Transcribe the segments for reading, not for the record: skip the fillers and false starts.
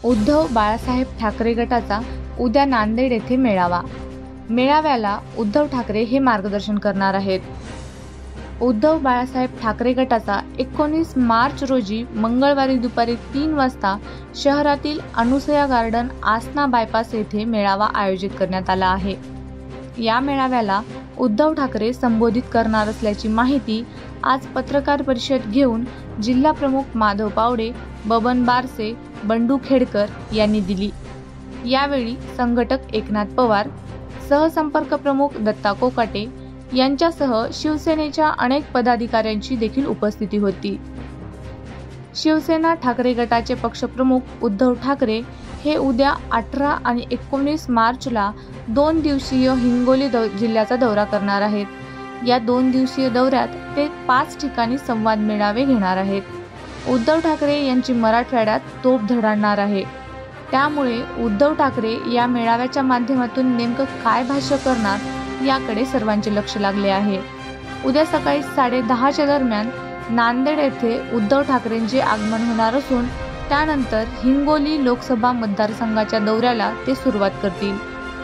उद्धव बाळासाहेब ठाकरे गटाचा उद्या नांदेड येथे मेळावा। मेळाव्याला उद्धव ठाकरे हे मार्गदर्शन करणार आहेत। उद्धव बाळासाहेब ठाकरे गटाचा 19 मार्च रोजी मंगळवारी दुपारी 3 वाजता शहरातील अनुसया गार्डन आसना बायपास येथे मेळावा आयोजित करण्यात आला आहे। या मेळाव्याला उद्धव ठाकरे संबोधित करणार असल्याची माहिती आज पत्रकार परिषद घेऊन जिल्हा प्रमुख माधव पावडे, बबन बारसे, बंडू खेडकर यांनी दिली। यावेळी संघटक एकनाथ पवार, सहसंपर्क प्रमुख दत्ता कोकाटे यांच्यासह शिवसेनेच्या अनेक पदाधिकाऱ्यांची देखील उपस्थिती होती। शिवसेना ठाकरे गटाचे पक्षप्रमुख उद्धव ठाकरे हे उद्या 18 आणि 19 मार्चला 2 दिवसीय हिंगोली जिल्ह्याचा दौरा करणार आहेत। या 2 दिवसीय दौऱ्यात ते 5 ठिकाणी संवाद मेळावे घेणार आहेत। उद्धव ठाकरे यांची मराठवाड्यात तोफ धडाडणार आहे। त्यामुळे उद्धव ठाकरे या मेळाव्याच्या माध्यमातून नेमकं काय भाष्य करणार याकडे सर्वांचे लक्ष लागले आहे। उद्या सकाळी 10:30च्या दरम्यान नांदेड येथे उद्धव ठाकरेंचे आगमन होणार असून त्यानंतर हिंगोली लोकसभा मतदारसंघाच्या दौऱ्याला ते सुरुवात करतील।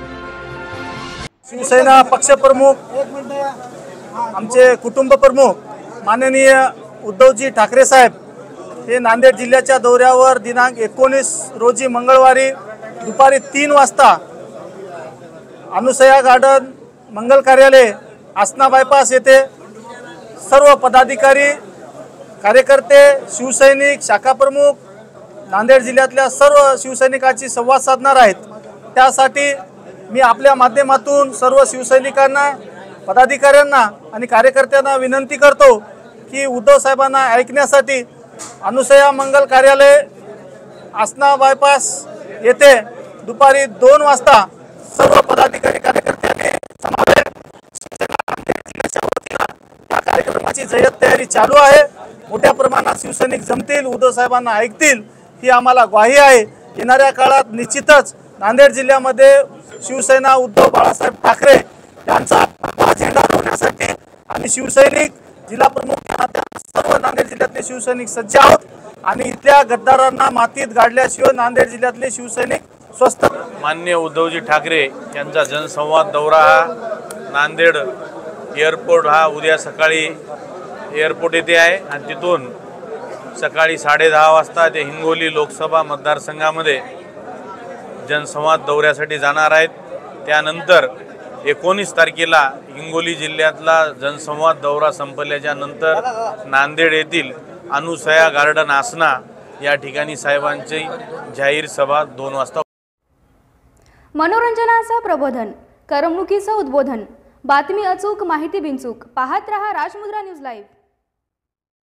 शिवसेना पक्षप्रमुख, आमचे कुटुंब प्रमुख माननीय उद्धवजी ठाकरे साहेब हे नांदेड जिल्ह्याच्या दौऱ्यावर दिनांक 19 रोजी मंगळवारी दुपारी 3 वाजता अनुसया गार्डन मंगल कार्यालय आसना बायपास येथे सर्व पदाधिकारी, कार्यकर्ते, शिवसैनिक, शाखा प्रमुख, नांदेड जिल्ह्यातल्या सर्व शिवसैनिकांची संवाद साधणार आहेत। त्यासाठी मी आपल्या माध्यमातून सर्व शिवसैनिकांना, पदाधिकाऱ्यांना आणि कार्यकर्त्यांना विनंती करतो की उद्धव साहेबांना ऐकण्यासाठी अनुसया मंगल कार्यालय आसना बायपास येथे दुपारी 2 वाजता सर्व पदाधिकारी, कार्यकर्त्यांनी या कार्यक्रमाची जय्यत तयारी चालू आहे। मोठ्या प्रमाणात शिवसैनिक जमतील, उद्धव साहेबांना ऐकतील ही आम्हाला ग्वाही आहे। येणाऱ्या काळात निश्चितच नांदेड जिल्ह्यामध्ये शिवसेना उद्धव बाळासाहेब ठाकरे यांचा झेंडा रोवण्यासाठी आणि शिवसैनिक, जिल्हा प्रमुख, सर्व नांदेड जिल्ह्यातले शिवसैनिक सज्ज आहोत आणि इथल्या गद्दारांना मातीत गाडल्याशिवाय नांदेड जिल्ह्यातले शिवसैनिक स्वस्थ। माननीय उद्धवजी ठाकरे यांचा जनसंवाद दौरा हा नांदेड एअरपोर्ट हा उद्या सकाळी एअरपोर्ट येथे आहे आणि तिथून सकाळी 10:30 वाजता ते हिंगोली लोकसभा मतदारसंघामध्ये जनसंवाद दौऱ्यासाठी जाणार आहेत। त्यानंतर 19 तारखेला हिंगोली जिल्ह्यातला जनसंवाद दौरा संपल्याच्या नंतर नांदेड येथील अनुसया गार्डन आसना या ठिकाणी साहेबांची जाहीर सभा 2 वाजता। मनोरंजनाचं प्रबोधन, करमणुकीचं उद्बोधन, बातमी अचूक, माहिती बिनचूक, पाहत रहा राजमुद्रा न्यूज लाईव्ह।